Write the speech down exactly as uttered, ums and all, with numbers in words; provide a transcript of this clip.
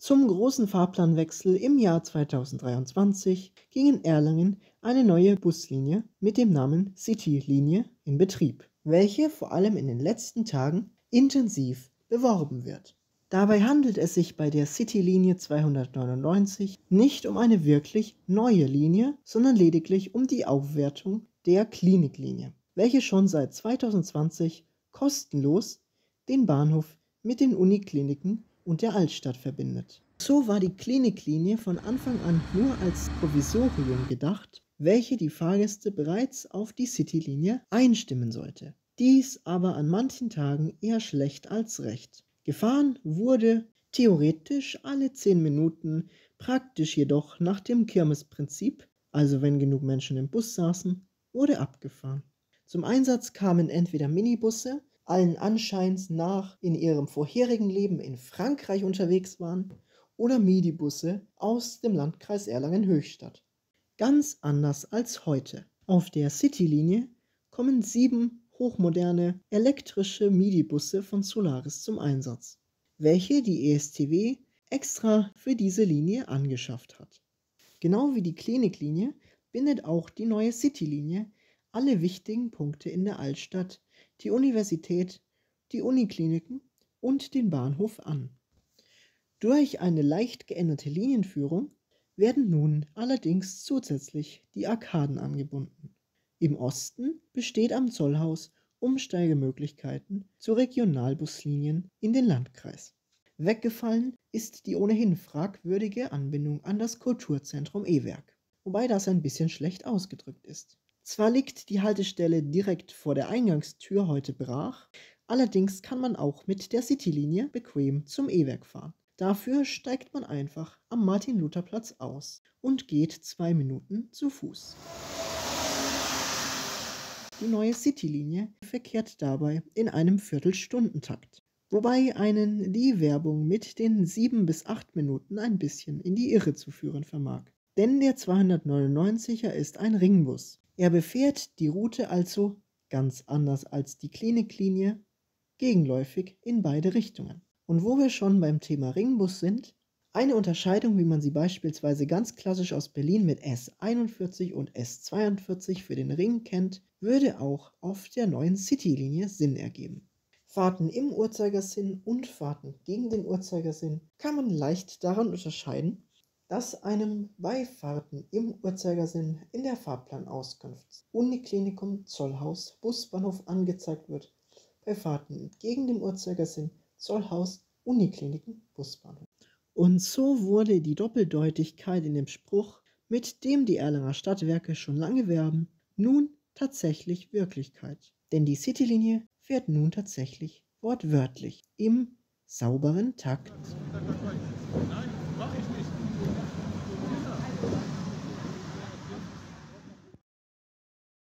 Zum großen Fahrplanwechsel im Jahr zweitausenddreiundzwanzig ging in Erlangen eine neue Buslinie mit dem Namen City-Linie in Betrieb, welche vor allem in den letzten Tagen intensiv beworben wird. Dabei handelt es sich bei der City-Linie zweihundertneunundneunzig nicht um eine wirklich neue Linie, sondern lediglich um die Aufwertung der Kliniklinie, welche schon seit zweitausendzwanzig kostenlos den Bahnhof mit den Unikliniken und der Altstadt verbindet. So war die Kliniklinie von Anfang an nur als Provisorium gedacht, welche die Fahrgäste bereits auf die Citylinie einstimmen sollte. Dies aber an manchen Tagen eher schlecht als recht. Gefahren wurde theoretisch alle zehn Minuten, praktisch jedoch nach dem Kirmesprinzip, also wenn genug Menschen im Bus saßen, wurde abgefahren. Zum Einsatz kamen entweder Minibusse, allen Anscheins nach in ihrem vorherigen Leben in Frankreich unterwegs waren, oder Midibusse aus dem Landkreis Erlangen-Höchstadt. Ganz anders als heute. Auf der Citylinie kommen sieben hochmoderne elektrische Midibusse von Solaris zum Einsatz, welche die E S T W extra für diese Linie angeschafft hat. Genau wie die Kliniklinie bindet auch die neue Citylinie alle wichtigen Punkte in der Altstadt, die Universität, die Unikliniken und den Bahnhof an. Durch eine leicht geänderte Linienführung werden nun allerdings zusätzlich die Arkaden angebunden. Im Osten besteht am Zollhaus Umsteigemöglichkeiten zu Regionalbuslinien in den Landkreis. Weggefallen ist die ohnehin fragwürdige Anbindung an das Kulturzentrum E-Werk, wobei das ein bisschen schlecht ausgedrückt ist. Zwar liegt die Haltestelle direkt vor der Eingangstür heute brach, allerdings kann man auch mit der Citylinie bequem zum E-Werk fahren. Dafür steigt man einfach am Martin-Luther-Platz aus und geht zwei Minuten zu Fuß. Die neue Citylinie verkehrt dabei in einem Viertelstundentakt, wobei einen die Werbung mit den sieben bis acht Minuten ein bisschen in die Irre zu führen vermag. Denn der zweihundertneunundneunziger ist ein Ringbus. Er befährt die Route also, ganz anders als die Kliniklinie, gegenläufig in beide Richtungen. Und wo wir schon beim Thema Ringbus sind, eine Unterscheidung, wie man sie beispielsweise ganz klassisch aus Berlin mit S einundvierzig und S zweiundvierzig für den Ring kennt, würde auch auf der neuen Citylinie Sinn ergeben. Fahrten im Uhrzeigersinn und Fahrten gegen den Uhrzeigersinn kann man leicht daran unterscheiden, dass einem bei Fahrten im Uhrzeigersinn in der Fahrplanauskunft Uniklinikum, Zollhaus, Busbahnhof angezeigt wird, bei Fahrten gegen den Uhrzeigersinn Zollhaus, Unikliniken, Busbahnhof. Und so wurde die Doppeldeutigkeit in dem Spruch, mit dem die Erlanger Stadtwerke schon lange werben, nun tatsächlich Wirklichkeit. Denn die Citylinie fährt nun tatsächlich wortwörtlich im sauberen Takt. Nein, mach ich